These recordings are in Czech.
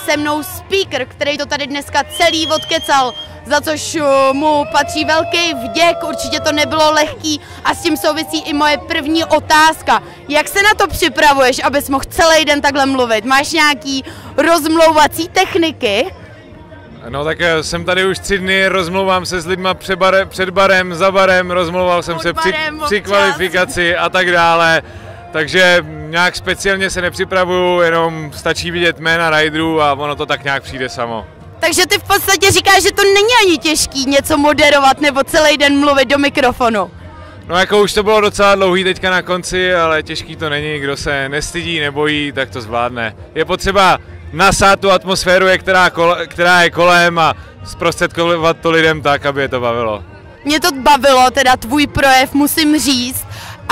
se mnou speaker, který to tady dneska celý odkecal, za což mu patří velký vděk, určitě to nebylo lehký a s tím souvisí i moje první otázka. Jak se na to připravuješ, abys mohl celý den takhle mluvit? Máš nějaký rozmlouvací techniky? No tak jsem tady už 3 dny, rozmlouvám se s lidma před barem, za barem, rozmlouval jsem se při kvalifikaci a tak dále. Takže nějak speciálně se nepřipravuju, jenom stačí vidět jména riderů a ono to tak nějak přijde samo. Takže ty v podstatě říkáš, že to není ani těžký něco moderovat nebo celý den mluvit do mikrofonu. No jako už to bylo docela dlouhý teďka na konci, ale těžký to není, kdo se nestydí, nebojí, tak to zvládne. Je potřeba nasát tu atmosféru, která je kolem a zprostředkovat to lidem tak, aby je to bavilo. Mě to bavilo, teda tvůj projev, musím říct.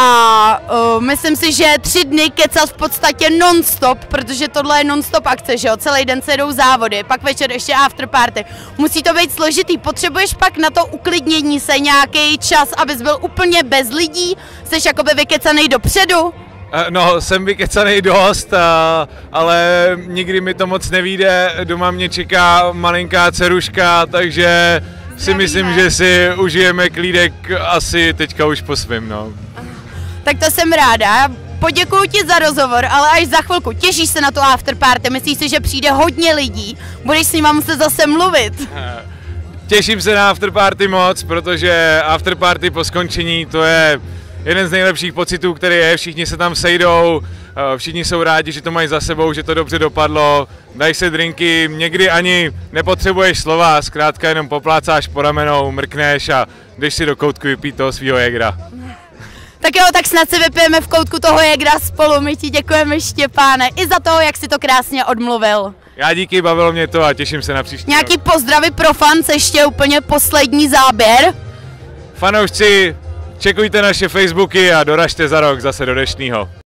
A myslím si, že 3 dny kecat v podstatě non-stop, protože tohle je non-stop akce, že jo, celý den se jedou závody, pak večer ještě afterparty. Musí to být složitý, potřebuješ pak na to uklidnění se nějaký čas, abys byl úplně bez lidí, jsi jakoby vykecanej dopředu? No, jsem vykecanej dost, ale nikdy mi to moc nevyjde, doma mě čeká malinká dceruška, takže si myslím, že si užijeme klídek asi teďka už po svým, no. Tak to jsem ráda, poděkuju ti za rozhovor, ale až za chvilku. Těšíš se na to afterparty, myslíš si, že přijde hodně lidí, budeš s nima muset zase mluvit? Těším se na afterparty moc, protože afterparty po skončení to je jeden z nejlepších pocitů, který je, všichni se tam sejdou, všichni jsou rádi, že to mají za sebou, že to dobře dopadlo, dají se drinky, někdy ani nepotřebuješ slova, zkrátka jenom poplácáš po ramenou, mrkneš a jdeš si do koutku vypít toho svýho Jägera. Tak jo, tak snad si vypijeme v koutku toho Jägera spolu, my ti děkujeme, Štěpáne, i za to, jak jsi to krásně odmluvil. Já díky, bavilo mě to a těším se na příští Nějaký rok. pozdravy pro fans, ještě úplně poslední záběr. Fanoušci, čekujte naše Facebooky a doražte za rok zase do Deštného.